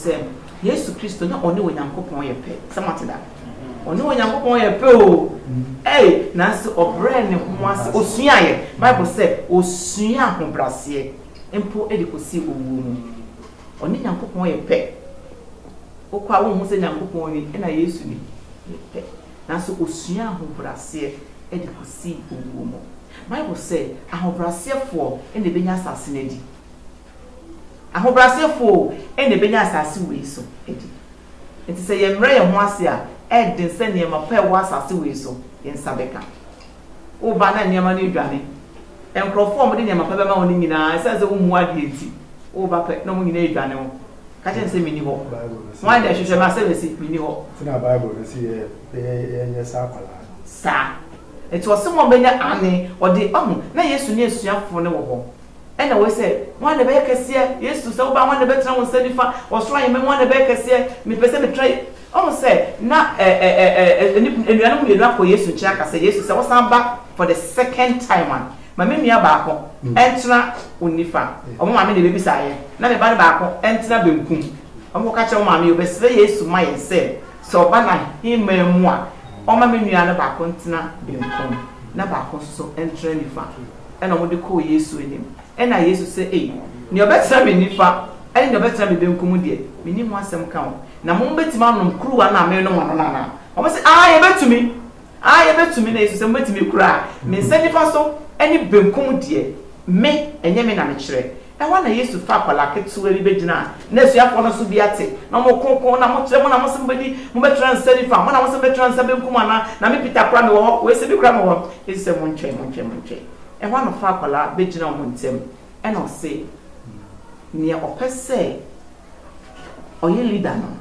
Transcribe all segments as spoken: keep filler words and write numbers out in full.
say Yesu Kristo na oni Onyankopon ye pe samate da oni Onyankopon ye pe o eh na se obre ne ho ase osua ye Bible say osua ho brase empo e de kosi owu mu oni Onyankopon ye pe okwa wo hu se Onyankopon ni na Yesu ni pe na se osua ho brase e de kosi owu mu Bible say ahobrasefo e de benya asase na di ahobrasefo e de benya asase we so edi enti se ye mre ye ho ase a e de se ne ma pa e wo asase we so ye nsabeka o ba na ne ma na edwane enkrofo mo de ne ma pa be ma woni nyina se se wo mu ade enti o ba pa na mo nyina edwane wo ka chen se mini ho why dey hwehwe ma se we si mini ho na Bible we si e ye sa kwala sa eti wo se mo benya ane ode ohu na Yesu ne asuafo ne wo ho ena we say one de be kese Yesu se wo ba one de be tra won sadifa wo so aye me one de be kese me pese me try omu say na eh eh eh enuanu mu enu akọ Yesu nchi aka say Yesu se wo san back for the second time one ma me nua ba akọ entra onifa omu ma me de be bisa aye na me ba ne ba akọ entra benkum omu ka che ma me obesere Yesu ma ye say so ba na hima mu a oma me nua ne ba akọ entra benkum na ba akọ so entra nifa ena mo de ko Yesu enim ena Yesu say eh ni obetra me nifa eni ni obetra me benkum de me ni mu asem ka ho na mo betima nom kruwa na me no mo na na o say ah ye betumi ah ye betumi na Yesu say mo betimi kura me nsa nifa so eni benkum de me enye me na me kire e wa na Yesu fa kwala ketu eri begina na Yesu afọ no so biate na mo konkon na mo kire mo na mo sembadi mo betra nsa nifa mo na mo betra nsa benkum ana na me Peter kura me wo we se bi kura me wo Yesu say mo ntwe mo ntwe mo ntwe e wa no fa kwala begina mo ntem e na o say ni opese oye leader no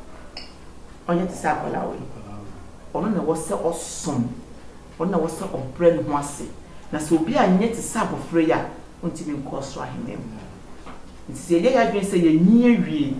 onye ti sa kwala we ono na wo se osom ono na wo se obre no ase na se obi anye ti sa bofre ya onti mi nko so ahemem nti se ye ya dwen se ye nyi awie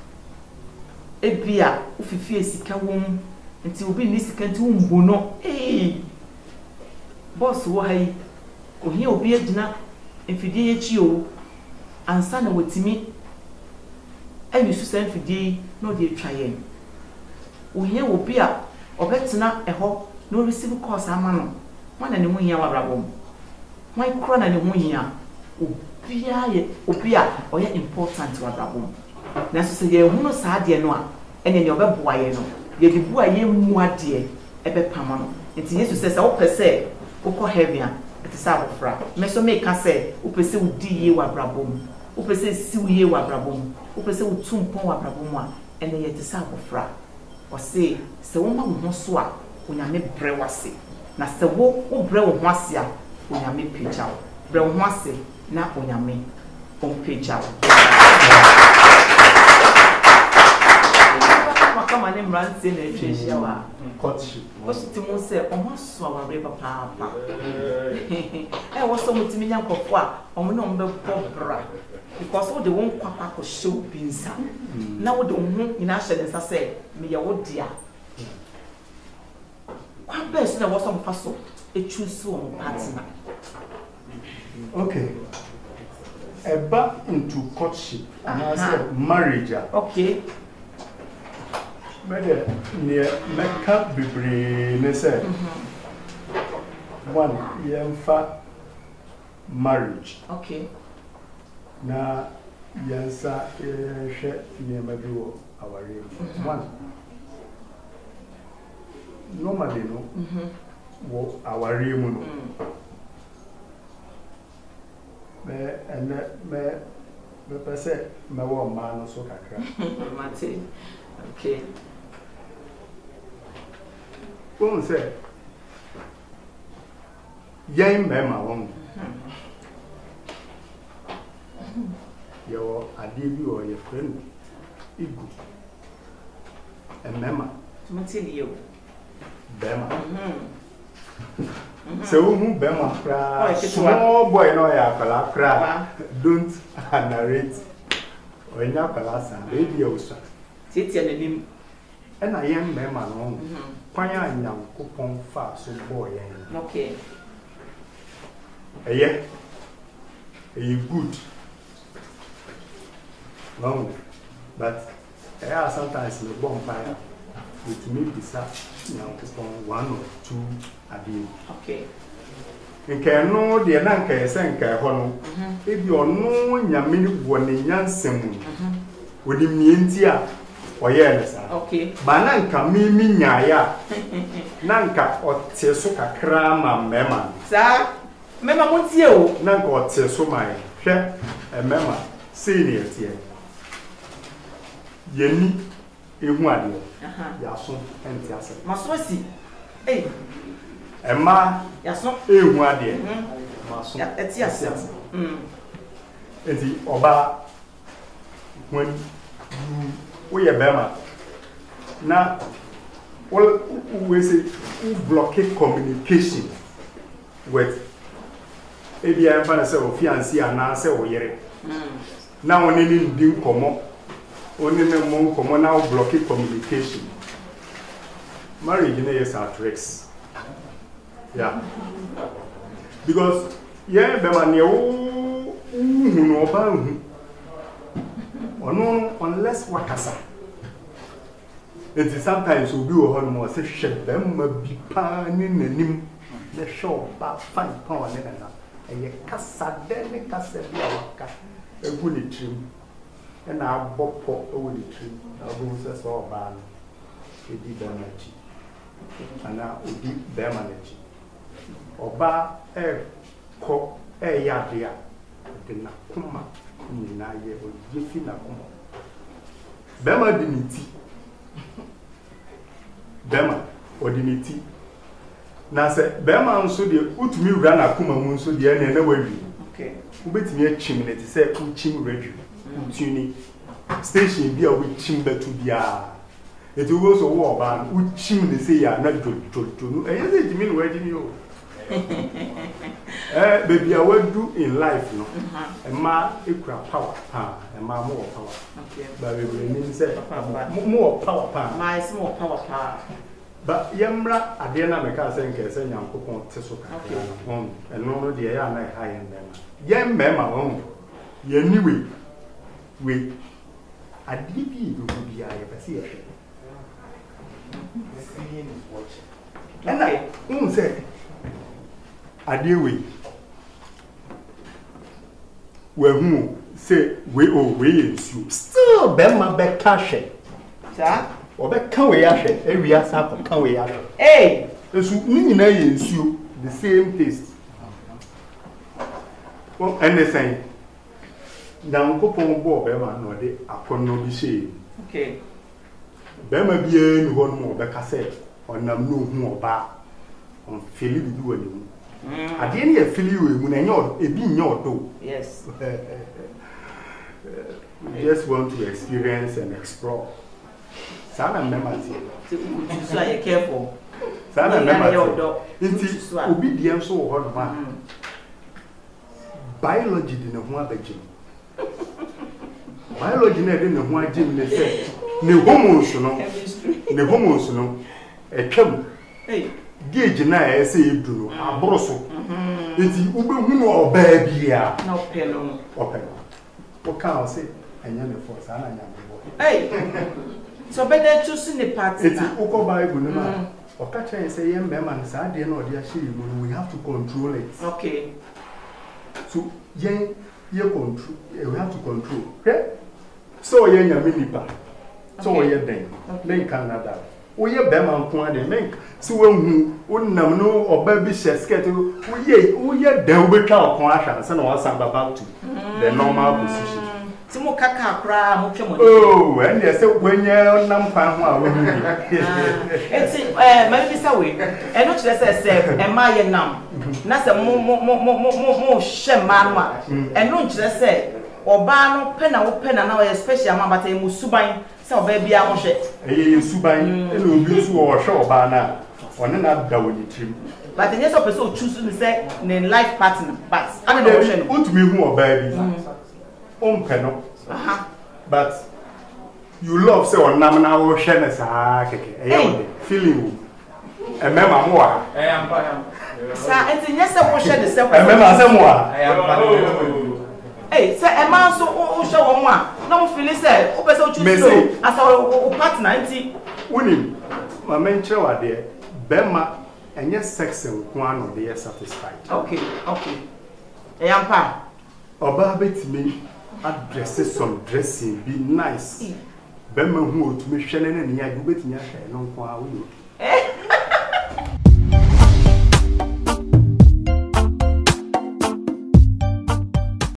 ebia ofifie sika wom nti obi ni sika nti wumbo no eh boss wo hai ohia obi agina mfidie ye chi o ansa na wotimi ayi su se mfidie no de twaye ohia obi a obetena eho no receive course ama no wana ne muhia wabrabom why kro na ne muhia obi a ye obi a oye important wabrabom na so se ye hunu saa de no a ene ne obeboa ye no ye di bua ye mu ade ebe pama no enti Yesu se se wo pese ukọ heaven a eti sa bofra me so me ka se wo pese udi ye wabrabom wo pese siw ye wabrabom wo pese utumpon wabrabom a ene ye ti sa bofra o se se wo ma wo so a onyame bre wase na se wo wo bre wo ho ase a onyame pagyaw bre wo ho ase na onyame on pagyaw kama ne mranti na etwehia wa courtship wo sitimu se o mo so aware papa papa eh wo so mutimi nya nkofo a o mo no mbe pobra because wo de won kwapa ko show binsa na wo de ho nyina hye nsa se me ye wo dia kwa best na wo so mfa so e choose wo partner. Okay, eba into courtship and as marriage. Okay, Mede ne meka bebre ne say one yemfa marriage. Okay. Na yansa hwe ne mabiwo aware. One normally no mhm wo aware mu no me ene me me pese me wo ma no so kakra mate. Okay. Won say yen mema won yo ade bi o ye friend igu e mema mate liyo bema mhm so hu bema kra small boy no ya kala kra don't narrate onya kala sa radio sa tete na nim e na yen mema no kwanya nyankopon fa so boy yen. Okay. Eye eye good. Long but Yeah, sometimes the bonfire with me bisa one or two a day. Okay. Nke no de na nka ese nka ho no ebi ono nyame woni nyansem wodi mienti a oye ne sa okay ba na nka mimi nyaaya na nka ote so kakra ma mema sa mema montie o na nka ote so mai hwe mema senior tie yeni ehu ade aha ya so enti ase maso si eh Emma, yaso ehu ade maso ya eti ase mm enti oba when we ye bema na we we say we block communication with ebi am fa na say ofiansi ana say oyere mm na woni ni ndi nkomo oni ne mo nkomo na block communication marriage na yes at risk. Yeah. Because yeah, bema ne wo no oba hu. Ono unless wakasa. It is sometimes we do ho no say hwe bema bi pa ni nanim na show ba fan pa ne na. Eye kasa de ne kasa bi awaka. Egu ni trim. E na abopo ewu ni trim. Na bo se so oba no. Edi bema chi. Ana odi bema na chi. Oba e ko e ya dia de na kuma ni na ye o yefi na kuma bema diniti bema odiniti na se bema nso de utumi wura na kuma mu nso de na na wawi okay ubetimi achim ne ti se ku chim radio tuni station bi a wo chim betu bia eti wo so wo oba u chim ne se ya na jojojo no e ye se jimi no waji ni o eh baby I will do in life no e ma ekura power pa e ma more power okay but we mean say more power pa my small power pa but yemra ade na meka say nke say nyankopon te so ka on e no no de ya na high end dem yem me ma on ye ni we we ade bi do bi ya ye pese ye hwe seeing is watching and I um say adewe we hu say we o we ensu still be ma be ka hwe sa o be ka we ya hwe e wi asa ko ka we ya hwe eh ensu ni nyina ye ensu the same taste o anything dan ko pon bo be ma no de akono bi she okay be ma bi e ni ho no be ka say onam no hu oba on feel bi do ani Mm. At the end of feel you when you're a being your door. Yes. We just want to experience and explore. Sana members here. So you careful. Sana members. It's obedience so hard man. Biology didn't want the gym. Biology didn't want gym. They said, "Ne hormones, no. Ne hormones, no. A chum. Hey." Gauge na e say do no abroso enti ube hu no oba bia na opelo opelo o ka o say anya me force ana nya me hey so be dey choose the party na enti uko bible no ma o ka chen say yem be man sa de na o de ahiri mu we have to control it okay so yen ye control we have to control okay so yen nya me nipa so ye den len Canada we ye be man ko ade men si we hu wonnam no oba bi she skirt we ye we ye dan we twa okon ahwa se na wa san back to the normal position ti mo kaka akra mo twa mo oh and they say wenye nam kwan ho a we hu eti eh ma bi sa we e no kire se se e ma ye nam na se mo mo mo mo mo hye ma no a e no kire se oba no pe na wo pe na na especially ma bata mu suban se oba bia mo hye eh suban e no obi su wo hye oba na one na da woni trim but the next person choose to say ne life partner but I don't know what to me hu oba bi on pe no aha but you love say onam na wo hye na sa keke e ye feeling e mema mo a e am pa am sa enti nyese wo hye de se e mema se mo a e am pa eh say e ma so wo hye wo mo a no feel say o person choose so as our partner anti woni ma mentre wa de bema enye sex nko ano de satisfied. Okay, okay. E yampa oba betimi address some dressing be nice. Bema hu otumi hwene ne ne ya betimi ahwe no nko a wo.